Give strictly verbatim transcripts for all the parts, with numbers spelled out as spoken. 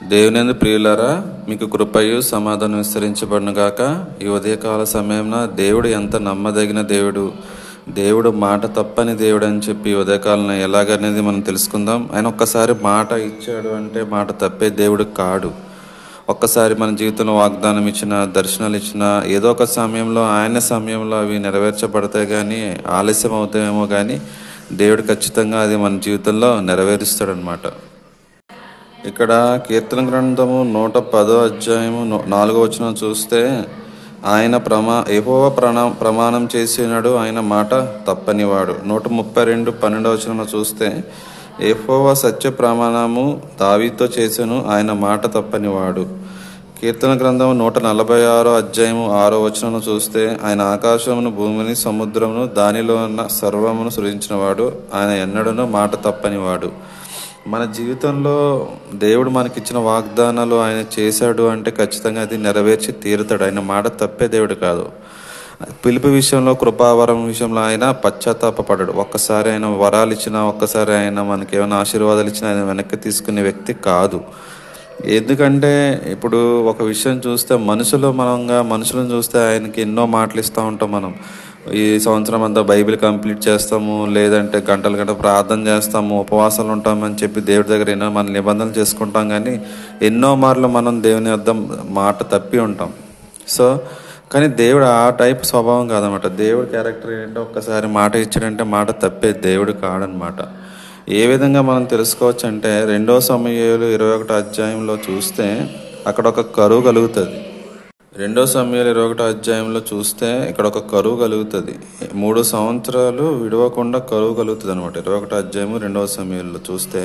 దేవుని ప్రియులారా, మీకు కృపయు సమాధానం విస్తరించబడును గాక. ఈ ఉదయకాల సమయంలో దేవుడు ఎంత నమ్మదగిన దేవుడు, దేవుడు మాట తప్పని దేవుడు అని చెప్పి ఉదయకాలం ఎలాగనేది మనం తెలుసుకుందాం. ఆయన ఒక్కసారి మాట ఇచ్చాడు అంటే మాట తప్పే దేవుడు కాడు. ఒక్కసారి మన జీవితంలో వాగ్దానం ఇచ్చిన, దర్శనాలు ఇచ్చిన, ఏదో ఒక సమయంలో ఆయన సమయంలో అవి నెరవేర్చబడతాయి. కానీ ఆలస్యం అవుతాయేమో కానీ దేవుడు ఖచ్చితంగా అది మన జీవితంలో నెరవేరుస్తాడనమాట. ఇక్కడ కీర్తన గ్రంథము నూట పదో అధ్యాయము నాలుగో వచనం చూస్తే, ఆయన ప్రమా యెహోవా ప్రణా ప్రమాణం చేసినాడు, ఆయన మాట తప్పనివాడు. నూట ముప్పై రెండు పన్నెండవ వచనంలో చూస్తే, యెహోవా సత్య ప్రమాణము దావీదుతో చేసెను, ఆయన మాట తప్పనివాడు. కీర్తన గ్రంథము నూట నలభై ఆరో అధ్యాయము ఆరో వచనంలో చూస్తే, ఆయన ఆకాశమును భూమిని సముద్రమును దానిలో ఉన్న సర్వమును సృజించినవాడు, ఆయన ఎన్నడూనూ మాట తప్పనివాడు. మన జీవితంలో దేవుడు మనకిచ్చిన వాగ్దానాలు ఆయన చేశాడు అంటే ఖచ్చితంగా అది నెరవేర్చి తీరుతాడు. ఆయన మాట తప్పే దేవుడు కాదు. పిలుపు విషయంలో, కృపావరం విషయంలో ఆయన పశ్చాత్తాపపడ్డాడు. ఒక్కసారి ఆయన వరాలు ఇచ్చినా, ఒక్కసారి ఆయన మనకి ఏమైనా ఆశీర్వాదాలు ఇచ్చినా ఆయన వెనక్కి తీసుకునే వ్యక్తి కాదు. ఎందుకంటే ఇప్పుడు ఒక విషయం చూస్తే, మనుషులు మనంగా మనుషులను చూస్తే ఆయనకి ఎన్నో మాటలు ఇస్తూ ఉంటాం. మనం ఈ సంవత్సరం అంతా బైబిల్ కంప్లీట్ చేస్తాము, లేదంటే గంటల గంట ప్రార్థన చేస్తాము, ఉపవాసాలు ఉంటామని చెప్పి దేవుడి దగ్గర ఎన్నో మన నిబంధనలు చేసుకుంటాం. కానీ ఎన్నో మార్లు మనం దేవుని వద్ద మాట తప్పి ఉంటాం. సో కానీ దేవుడు ఆ టైప్ స్వభావం కాదనమాట. దేవుడి క్యారెక్టర్ ఏంటంటే ఒక్కసారి మాట ఇచ్చాడంటే మాట తప్పే దేవుడు కాడనమాట. ఏ విధంగా మనం తెలుసుకోవచ్చు అంటే, రెండో సమూయేలు ఇరవై ఒకటో అధ్యాయంలో చూస్తే అక్కడ ఒక కరువు కలుగుతుంది. రెండో సమూయేలు ఇరవై ఒకటో అధ్యాయంలో చూస్తే ఇక్కడ ఒక కరువు కలుగుతుంది. మూడు సంవత్సరాలు విడవకుండా కరువు కలుగుతుంది అనమాట. ఇరవై ఒకటో అధ్యాయము రెండవ సమూయేలులో చూస్తే,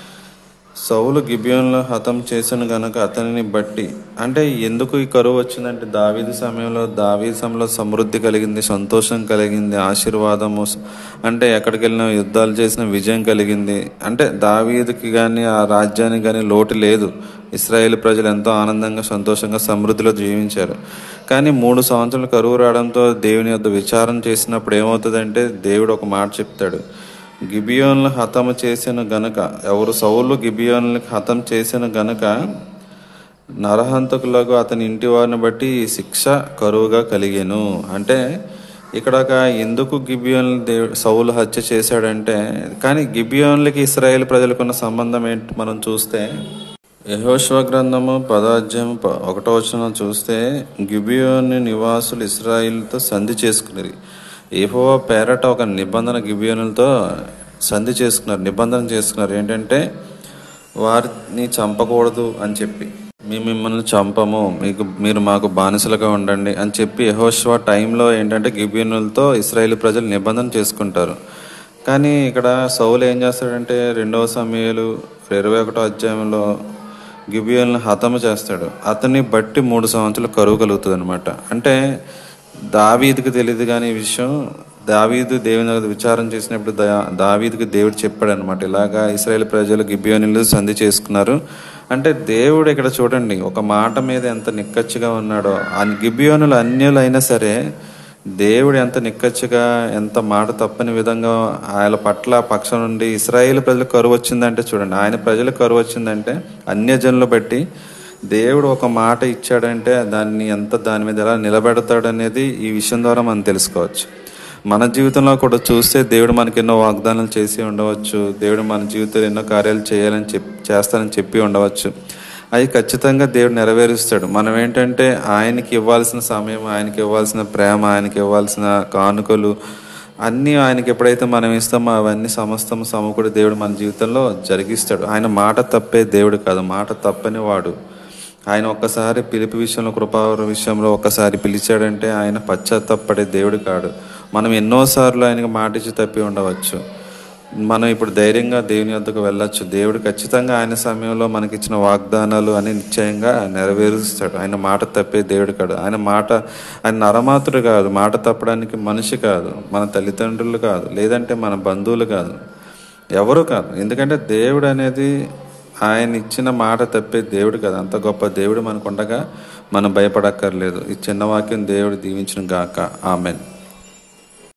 సౌలు గిబియోనులో హతం చేసిన గనక అతనిని బట్టి, అంటే ఎందుకు ఈ కరువు వచ్చిందంటే, దావీదు సమయంలో దావీదు సమయంలో సమృద్ధి కలిగింది, సంతోషం కలిగింది, ఆశీర్వాదము, అంటే ఎక్కడికి వెళ్ళినా యుద్ధాలు చేసిన విజయం కలిగింది. అంటే దావీదుకి కానీ ఆ రాజ్యానికి కానీ లోటు లేదు. ఇశ్రాయేలు ప్రజలు ఎంతో ఆనందంగా, సంతోషంగా, సమృద్ధిలో జీవించారు. కానీ మూడు సంవత్సరాలు కరువు రావడంతో దేవుని యొద్ద విచారణ చేసినప్పుడు ఏమవుతుందంటే, దేవుడు ఒక మాట చెప్తాడు, గిబియోనులు హతము చేసిన గనక, ఎవరు సౌలు గిబియోనులకు హతం చేసిన గనక నరహంతకులకు అతని ఇంటి వారిని బట్టి శిక్ష కరువుగా కలిగెను. అంటే ఇక్కడ ఎందుకు గిబియోనులు దేవుడు సౌలు హత్య చేశాడంటే, కానీ గిబియోనులకి ఇశ్రాయేలు ప్రజలకున్న సంబంధం ఏంటి మనం చూస్తే, యెహోషువ గ్రంథము పదో అధ్యాయము ఒకటో వచనం చూస్తే, గిబియోను నివాసులు ఇశ్రాయేలుతో సంధి చేసుకున్నారు. యెహోవా పేరట ఒక నిబంధన గిబియోనులతో సంధి చేసుకున్నారు, నిబంధన చేసుకున్నారు. ఏంటంటే వారిని చంపకూడదు అని చెప్పి, మేము మిమ్మల్ని చంపము, మీకు మీరు మాకు బానిసలుగా ఉండండి అని చెప్పి యెహోషువ టైంలో ఏంటంటే గిబియోనులతో ఇశ్రాయేలు ప్రజలు నిబంధన చేసుకుంటారు. కానీ ఇక్కడ సౌలు ఏం చేస్తాడంటే, రెండవ సమూయేలు ఇరవై ఒకటో అధ్యాయంలో గిబియోనులను హతము చేస్తాడు. అతన్ని బట్టి మూడు సంవత్సరాలు కరువు కలుగుతుంది అనమాట. అంటే దావీదుకి తెలియదు కానీ ఈ విషయం, దావీదు దేవుని దగ్గర విచారం చేసినప్పుడు దా దావీదుకి దేవుడు చెప్పాడు అనమాట, ఇలాగా ఇశ్రాయేలు ప్రజలు గిబియోనులు సంధి చేసుకున్నారు. అంటే దేవుడు ఇక్కడ చూడండి ఒక మాట మీద ఎంత నిక్కచ్చిగా ఉన్నాడో. ఆ గిబియోనులు అన్యులు అయినా సరే దేవుడు ఎంత నిక్కచ్చిగా, ఎంత మాట తప్పని విధంగా ఆయన పట్ల పక్షం నుండి ఇశ్రాయేలు ప్రజలకు కరువు వచ్చిందంటే చూడండి, ఆయన ప్రజలకు కరువు వచ్చిందంటే అన్యజనులు బట్టి దేవుడు ఒక మాట ఇచ్చాడంటే దాన్ని ఎంత దాని మీద ఎలా నిలబెడతాడు అనేది ఈ విషయం ద్వారా మనం తెలుసుకోవచ్చు. మన జీవితంలో కూడా చూస్తే దేవుడు మనకి ఎన్నో వాగ్దానాలు చేసి ఉండవచ్చు, దేవుడు మన జీవితంలో ఎన్నో కార్యాలు చేయాలని చెప్పి చేస్తానని చెప్పి ఉండవచ్చు. అవి ఖచ్చితంగా దేవుడు నెరవేరుస్తాడు. మనం ఏంటంటే ఆయనకి ఇవ్వాల్సిన సమయం, ఆయనకి ఇవ్వాల్సిన ప్రేమ, ఆయనకి ఇవ్వాల్సిన కానుకలు అన్నీ ఆయనకి ఎప్పుడైతే మనం ఇస్తామో అవన్నీ సమస్తము సమకూడి దేవుడు మన జీవితంలో జరిగిస్తాడు. ఆయన మాట తప్పే దేవుడు కాదు, మాట తప్పని వాడు. ఆయన ఒక్కసారి పిలుపు విషయంలో, కృపావర విషయంలో ఒక్కసారి పిలిచాడంటే ఆయన పశ్చాత్తాపడే దేవుడు కాడు. మనం ఎన్నోసార్లు ఆయనకు మాట ఇచ్చి తప్పి ఉండవచ్చు. మనం ఇప్పుడు ధైర్యంగా దేవుని వద్దకు వెళ్ళొచ్చు. దేవుడు ఖచ్చితంగా ఆయన సమయంలో మనకిచ్చిన వాగ్దానాలు అని నిశ్చయంగా నెరవేరుస్తాడు. ఆయన మాట తప్పే దేవుడు కాడు. ఆయన మాట ఆయన నరమాతుడు కాదు, మాట తప్పడానికి మనిషి కాదు, మన తల్లిదండ్రులు కాదు, లేదంటే మన బంధువులు కాదు, ఎవరు కాదు. ఎందుకంటే దేవుడు అనేది ఆయన ఇచ్చిన మాట తప్పే దేవుడు కదా. అంత గొప్ప దేవుడు మనకు ఉండగా మనం భయపడక్కర్లేదు. ఈ చిన్న వాక్యం దేవుడు దీవించును గాక. ఆమెన్.